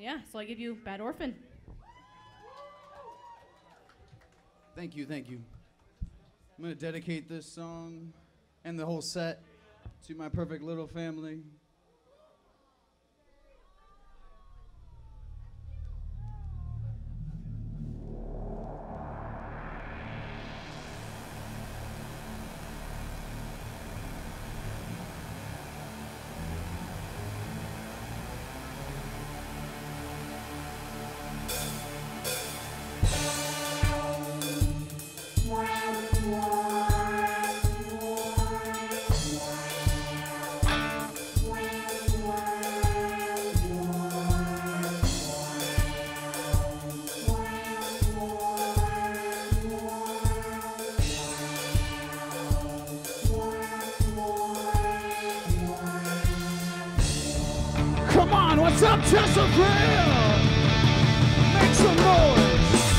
Yeah, so I give you Bad Orphan. Thank you, thank you. I'm going to dedicate this song and the whole set to my perfect little family. Come on, what's up, Chesterfield? Make some noise.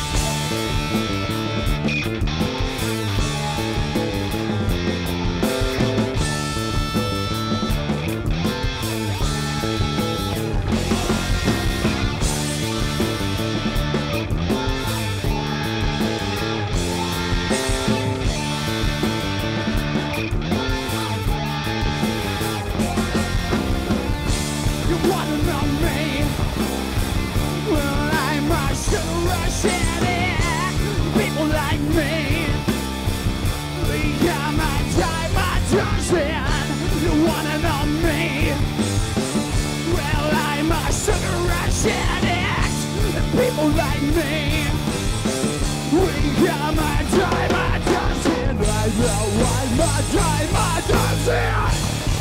People like me, we got my time, my dancing. Right now, my time, my dancing.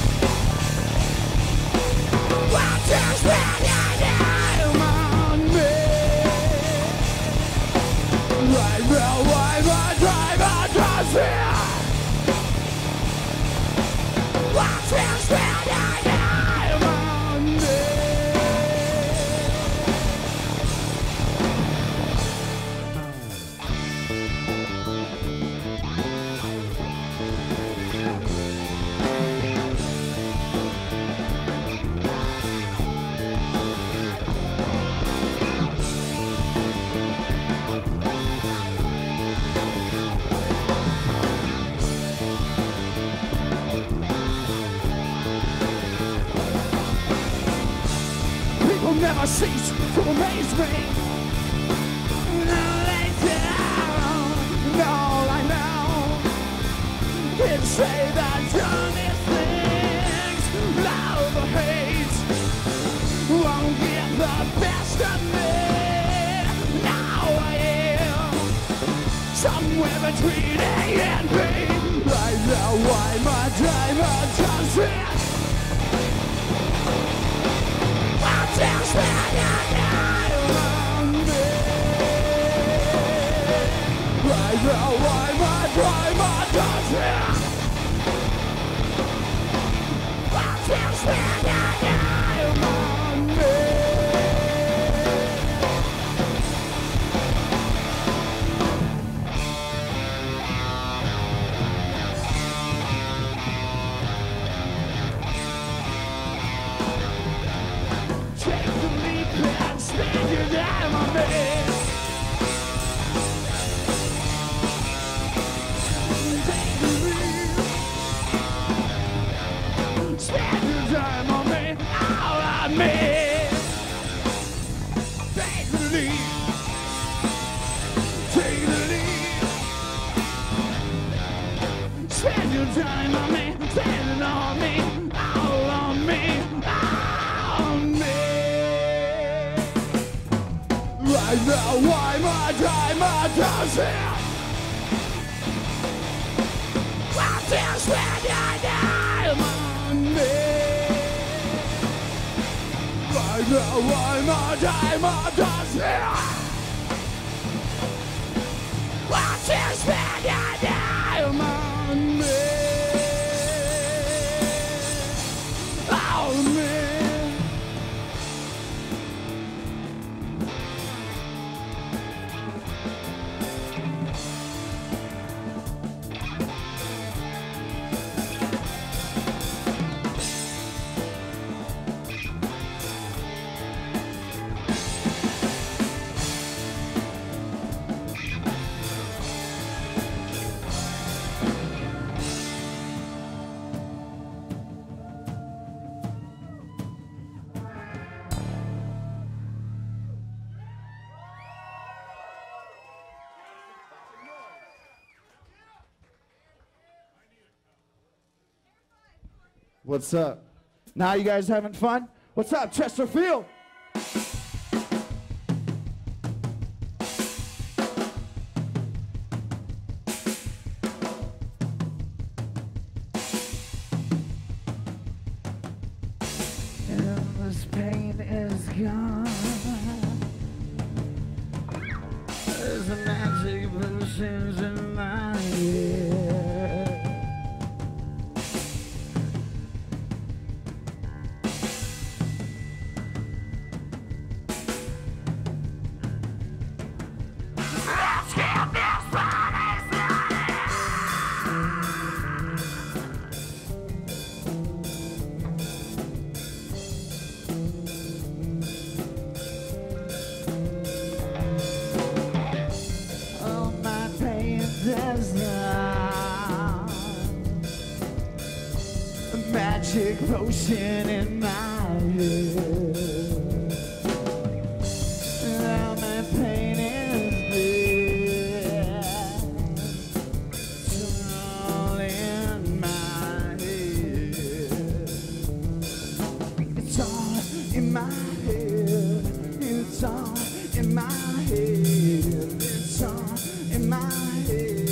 Well, just spend your time on me. Right now, my time, my dancing. Well, just spend your time on me. Never cease to amaze me. Lay down, and all I know is say that dumbest things, love or hate, won't get the best of me. Now I am somewhere between A and B. Right now, why my diamond does it? Just spend your time on me. Right now, why my driver does it? Just spend your time on me. Spend your time on me. Take the lead. Spend your time on me, all on me. Take the lead. Take the lead. Spend your time on me, spend it on me, all on me, all on me. Right now, why my time, my dancing? Well, just spend your time on me. Right now, why my time, my dancing? Well, just spend your time on me. On me. What's up? Now you guys having fun? What's up, Chesterfield? And this pain is gone. There's a magic potions in my head. Let's get this party started. Oh, my pain does not. A magic potion in my head. Oh, my pain is dead. It's all in my head. It's all in my head. It's all in my head. It's all in my head.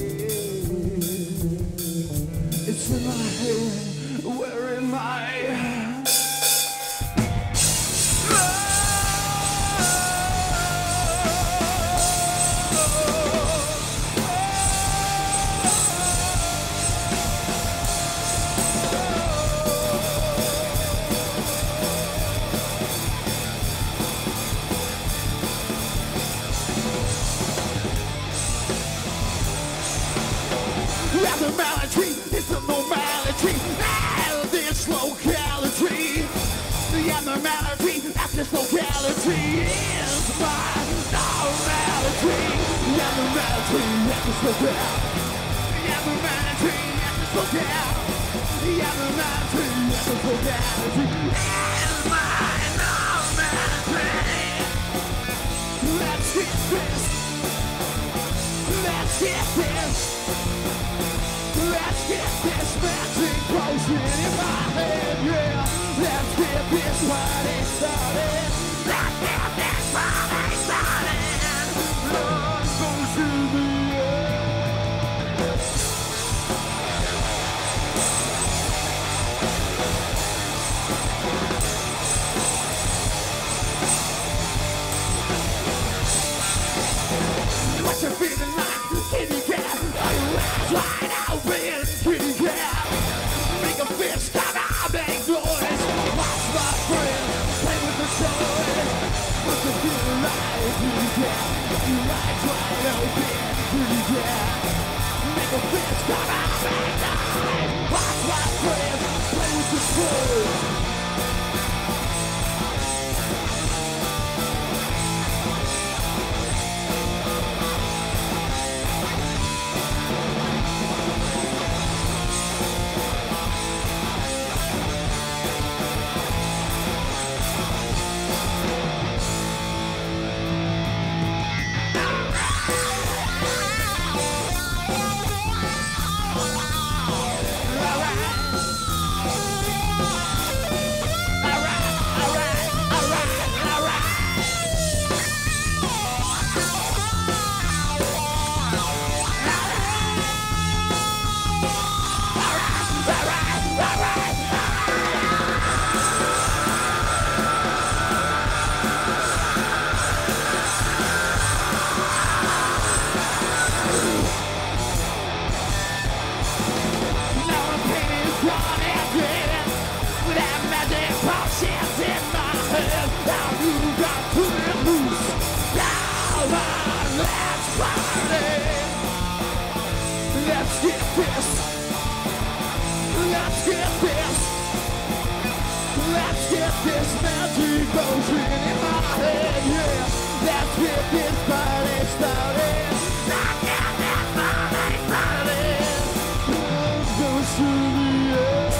It's in my head. Where am I? Abnormality is the normality of this locality. The abnormality of this locality is my normality. The abnormality of this locality. The abnormality of this locality. The abnormality of this locality is my normality. Let's get this. Let's get this. Let's get this magic potion in my head, yeah. Let's get this party started. Let's get this party started. Let's go to the end. What you feeling like? Kitty cat? Are you wide open? Kitty cat? Make a fist come out, make noise. Watch my friend play with the toys. What you feeling like? Kitty cat? You like wide open? Kitty cat? Make a fist come out, make noise. Watch my friend play with the toys. Let's get this. Let's get this. Let's get this magic potion in my head, yeah. Let's get this party started. Let's get this party started. Let's go to the end.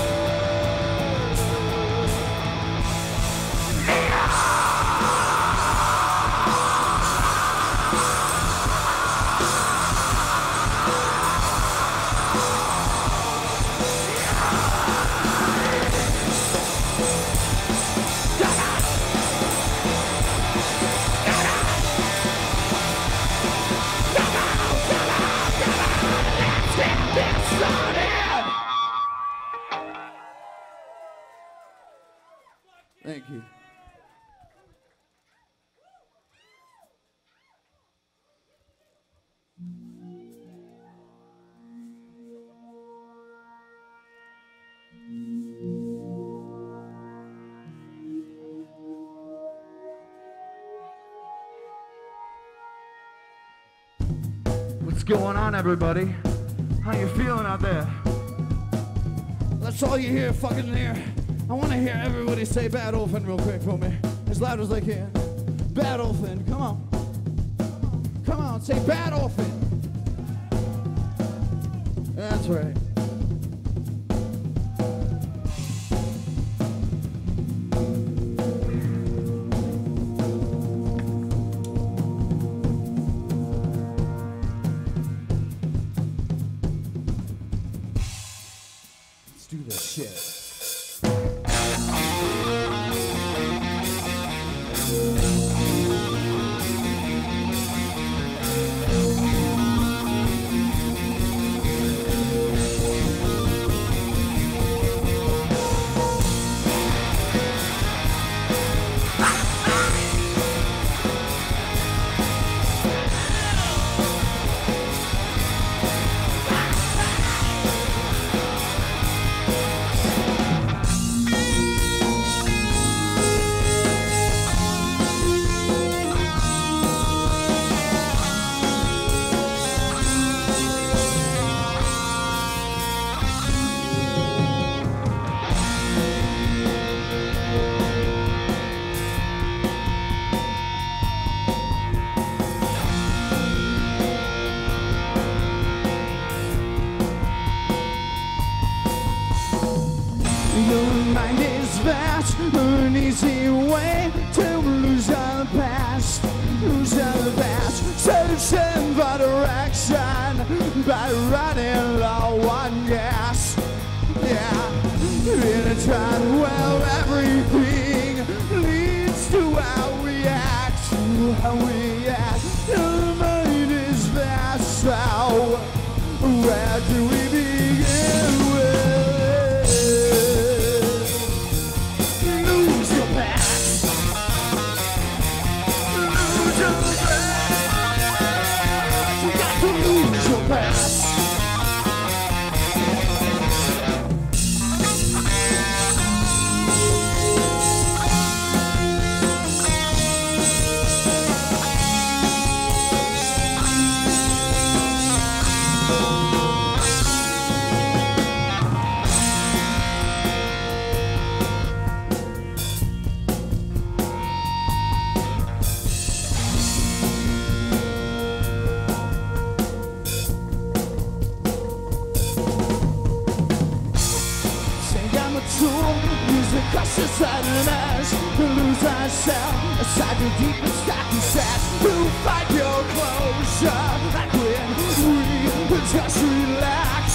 going on, everybody? How you feeling out there? That's all you hear fucking there. I want to hear everybody say Bad Orphan real quick for me. As loud as they can. Bad Orphan, come on. Come on, say Bad Orphan. That's right. Let's do this shit. Your mind is vast, an easy way to lose our past, lose our past. Searching for direction by running low on gas. Yeah, in a time where everything leads to how we act, to how we act. Your mind is vast, so where do we begin with? Crush the sadness, to lose ourselves aside the deepest darkest sad. To find your closure, and when we just relax,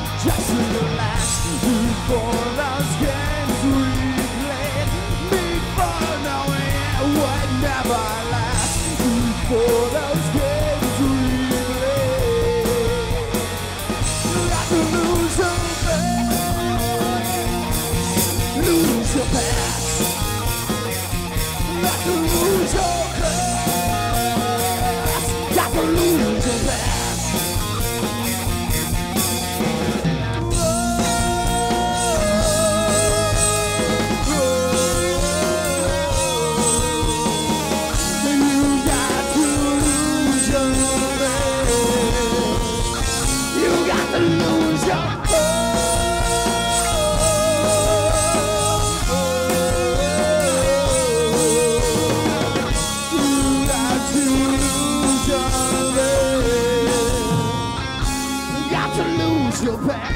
before those games we played, before knowing it would never last, before those games we played, like a loser. Lose your past, like to lose your past, like to lose your past. You got to lose your past. You got to lose your past. Your back.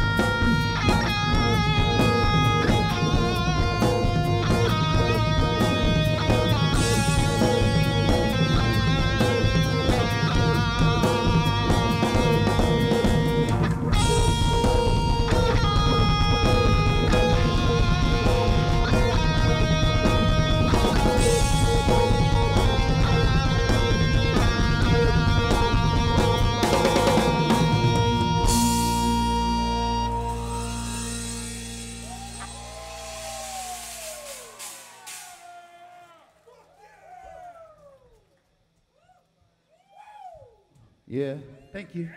Yeah, thank you.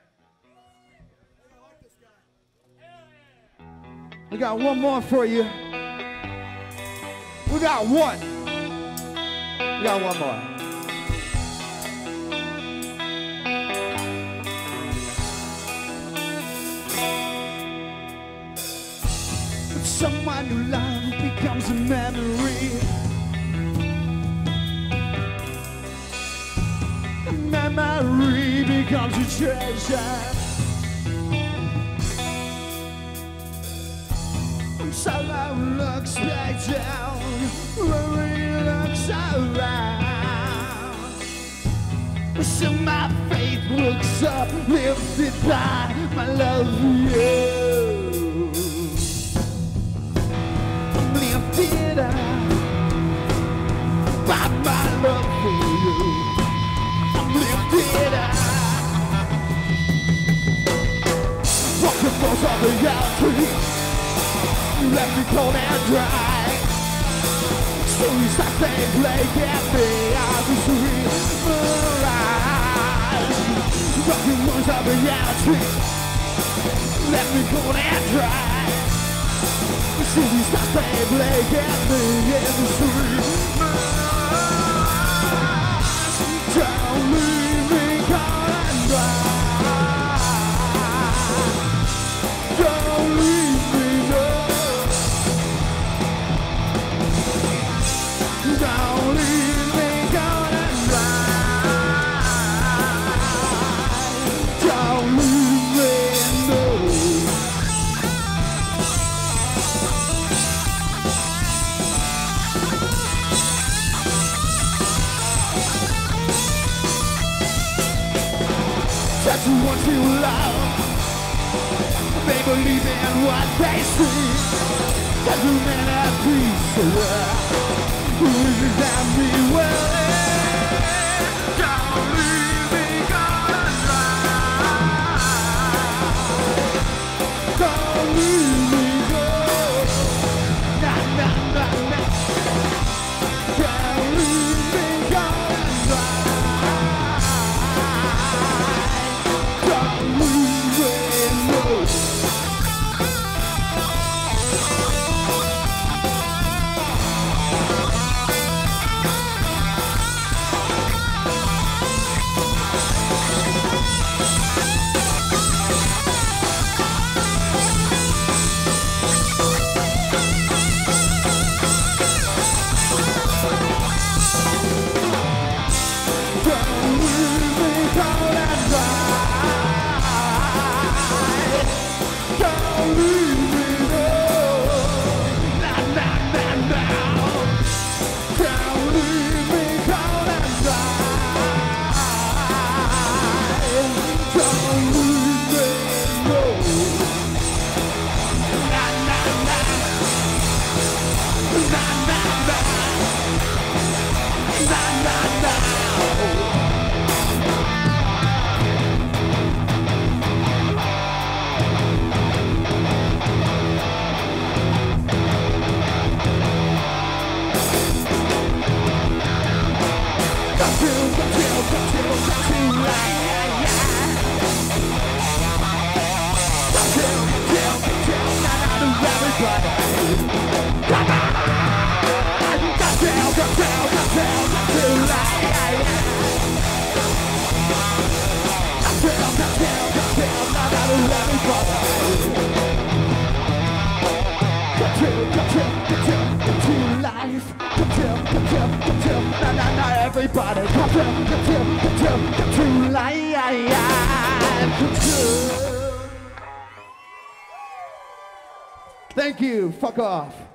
We got one more for you. We got one. We got one more. Someone you love becomes a memory. A memory becomes a treasure. Someone looks back down, worry looks around. So my faith looks up, lifted by my love for you. I'm lifted up by my love for you. I'm lifted up. Walk the floors of the reality. You left me cold and dry. So you start playing, at me as a sweet mirage. Rocking words of reality left me cold and dry. So you start playing, at me as a sweet mirage. Don't leave me cold and dry. Don't leave me, no. Don't leave me cold and dry. Don't leave me, no. That's what you love. They believe in what they see. Every man at peace, who is that me well? Don't leave me cold and dry. Don't leave me go. Nah, nah, nah, nah. Don't leave me cold and dry. Don't leave me no. Everybody, come to life. Thank you. Fuck off.